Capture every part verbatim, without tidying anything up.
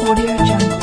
Audio Jungle.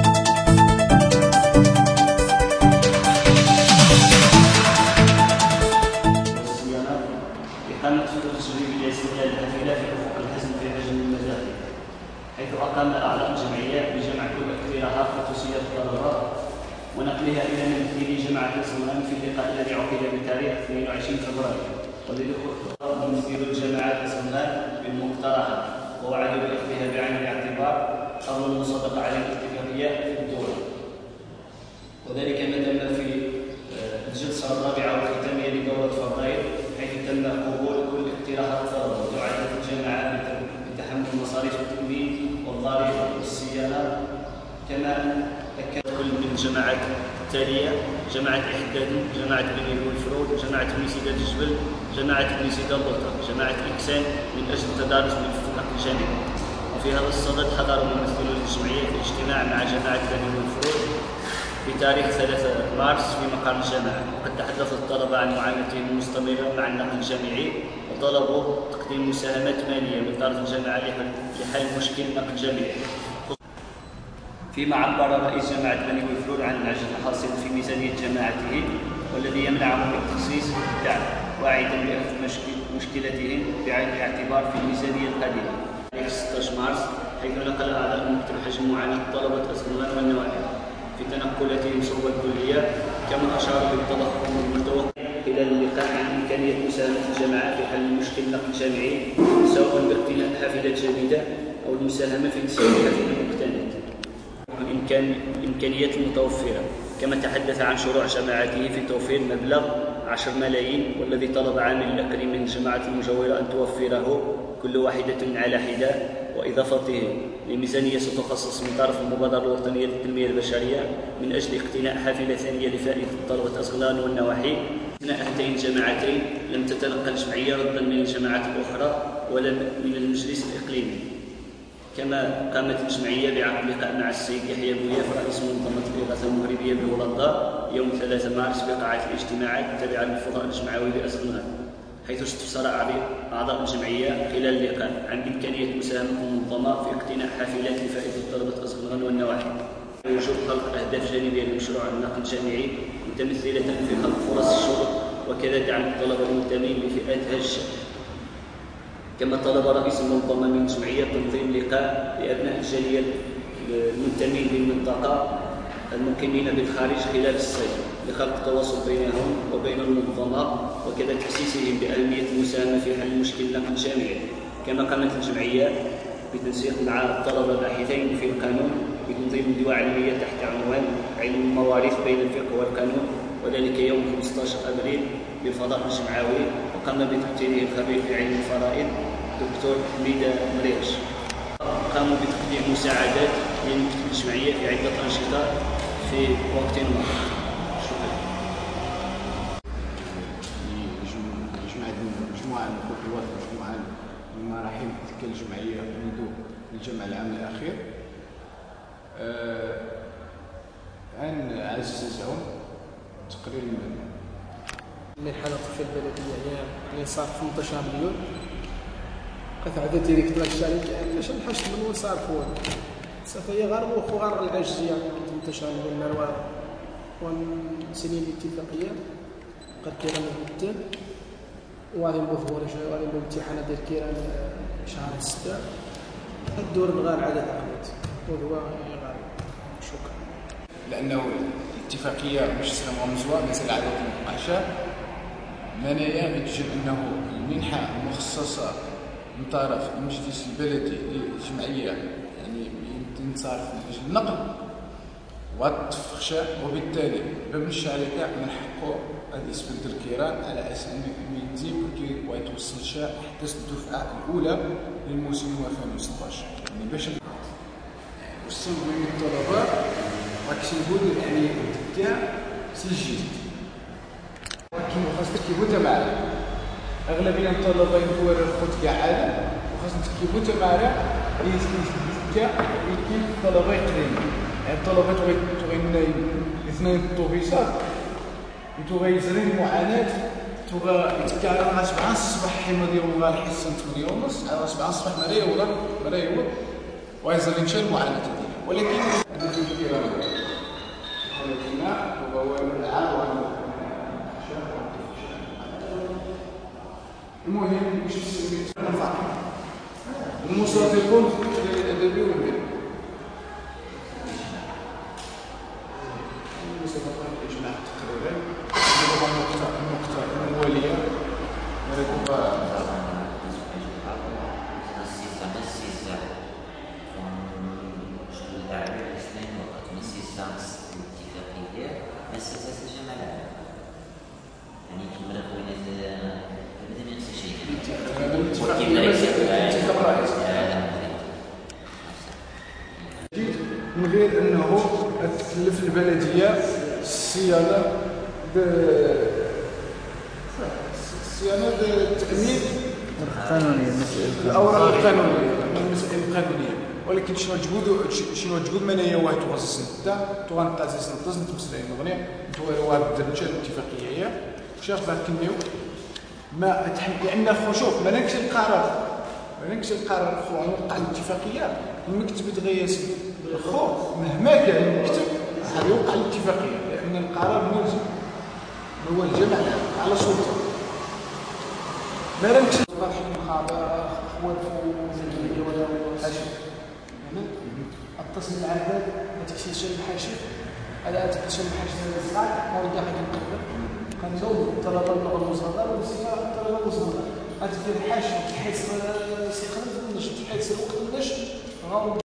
إقامة خطوط تجريبية لاستغلال الحافلة في أفق الحزم في حجم المزاحم، حيث أقام أعضاء الجمعية بجمع كل اقتراحات خصوصية الطلبة ونقلها إلى ممثلي جامعة الصمام في اللقاء الذي عقد بتاريخ اثنين وعشرين فبراير، والذي خطط ممثل الجامعة الصمام بالمقترحات ووعدوا بأخذها بعين الاعتبار قبل المصادقة على الاتفاقية في الدورة، وذلك ما تم في الجلسة الرابعة والختامية لدورة فبراير، حيث تم قبول كل اقتراحات الطلبة وتعدت الجامعة بتحمل مصاريف التأمين والضريبة والصيانة. كما أكد كل من الجامعات التالية: جامعة إحداد، جامعة بني والفرود، جامعة بني سيدة الجبل، جامعة بني سيدة اللوطة، جامعة إكسان، من أجل التدارس بالاتفاق الجانبي. وفي هذا الصدد حضر ممثلو الجمعية في اجتماع مع جامعة بني والفرود في تاريخ ثلاثة مارس في مقر الجامعة، وقد تحدث الطلبة عن معاناتهم المستمرة مع النقل الجامعي وطلبوا تقديم مساهمات مالية من طرف الجامعة لحل مشكل النقل الجامعي. فيما عبر رئيس جامعة بني والفرود عن العجز الحاصل في ميزانية جامعته والذي يمنعه من تخصيص الدعم، واعدا بأخذ مشكلتهم بعين الاعتبار في الميزانية القادمة. في ستة عشر مارس، حيث نقل أعضاء المكتب حجم معاناة طلبة أسنان والنواحي في تنقلاتهم صوب الكلية، كما أشاروا بالتضخم المتوقع خلال اللقاء عن إمكانية مساهمة الجامعة في حل مشكل النقل الجامعي، سواء باقتناء حافلات جديدة أو المساهمة في تسعير حافلة المقتنيات الإمكانيات المتوفرة. كما تحدث عن شروع جامعته في توفير مبلغ عشر ملايين، والذي طلب عامل الأقليم من الجامعات المجاورة أن توفره كل واحدة على حدة، وإضافته لميزانية ستخصص من طرف المبادرة الوطنية للتنمية البشرية من أجل اقتناء حافلة ثانية لفائدة طلبة أسقلان والنواحي. أثناء هاتين الجامعتين لم تتلقى الجمعية ردا من الجامعات الأخرى ولا من المجلس الإقليمي. كما قامت الجمعية بعقد لقاء مع السيد يحيى بوياف رئيس منظمة الإغاثة المغربية بهولندا يوم ثلاثة مارس بقاعة الاجتماعات التابعة للفضاء الجمعوي بأسقلان، حيث استفسر أعضاء الجمعية خلال اللقاء عن إمكانية مساهمة المنظمة في اقتناء حافلات لفائدة طلبة أسقلان والنواحي، ووجود خلق أهداف جانبية لمشروع النقل الجامعي متمثلة في خلق فرص الشغل وكذا دعم الطلبة المنتمين لفئات هذه الشأن. كما طلب رئيس المنظمة من الجمعية تنظيم لقاء لأبناء الجالية المنتمين للمنطقة المقيمين بالخارج خلال الصيف لخلق تواصل بينهم وبين المنظمة، وكذا تحسيسهم بأهمية المساهمة في حل مشكل النقل الجامعي. كما قامت الجمعية بتنسيق مع الطلبة الباحثين في القانون بتنظيم ندوة علمية تحت عنوان علم المواريث بين الفقه والقانون، وذلك يوم خمسة عشر أبريل بالفضاء الجمعوي، وقام بتمثيله الخبير في علم الفرائض دكتور حميدة مريش. قاموا بتقديم مساعدات للجمعية في عدة أنشطة في وقت واحد. مجموعة من الخطوات مجموعة من المراحل تلك الجمعية منذ الجمع العام الأخير. آه عن عجز الزعوم تقرير المال. المنحة الطفل البلدية هي اللي صار ثمنطاش مليون، قطعة ديريكت الشركة علاش نحشت من وين صارفوا صافي هي غير مخو غير العجز يعني ثمنطاش مليون مال ونسنين الاتفاقية قد كيران البتان وغادي نبوث ولا شي غادي نديرو امتحانات ديال كيران شهر ستة الدور الغال عدد عقبات وهو غير. شكرا. لأنه الاتفاقية مش غمزوها مثل عدد المقاشة منايا بتجب أنه المنحة المخصصة من طرف المجلس البلدي للجمعية يعني تنصرف لأجل النقل والتفخشة، وبالتالي باب الشركة من حقه أن يسبد الكيران على أساس أنه يزيد ويتوصل حتى الدفعة الأولى للموسم ألفين وستطاش يعني باش وصل بين الطلبة راكسيبون يعني تاع سجل كيما خاصك كيبوتا معنا أغلبية الطلبة يدور الخوت كاع عالم وخاصك كيبوتا معنا تاع يمكن الطلبة يقريبا يعني الطلبة تغي اثنين الطوبيسات يتغيزرين المعاناة تبغى يتكلم على سبعة الصباح حما ديالو غا الحصة ثمانية ونص على سبعة الصباح مريا ولا مريا ويزرين شي المعاناة ديالو. ولكن هذا في الكلام الذين وهو العام المهم باش تسمي النفع المصادقون الادبي والبيئي المصادقون الاجماع تقريبا هو النقطه النقطه الاوليه ولكن مؤسسات الجامعة يعني كما خوينا بدا ما يخص شيء من غير انه تكلف البلديه الصيانه الصيانه التامين القانونيه الاوراق القانونيه المسائل القانونيه ولكن شنو تجبدوا شنو تجبد منايا واحد تغسس نتا توغان تاسيس نتص نتمسلين نغني نتوالي واحد درجه الاتفاقيه هي شاف بعد كنيو ما لان خو شوف ما نكش القرار ما نكش القرار خو نوقع الاتفاقيه المكتب تغياسي خو مهما كان المكتب غيوقع الاتفاقيه لان القرار ملزم هو الجمع على سلطه ما نكش طرح المخابرات اخوان في الجمعيه ولا حاشيه اتصل العباد ما تكشفش الحاشيه على تكشف الحاشيه ديال الصعد ما ودي حاجه نقدر كنزود طلب اللغه المصادره والسياره الطلبه المصادره غتدير الحاشيه تحس سي خمس نشط تحس الوقت النشط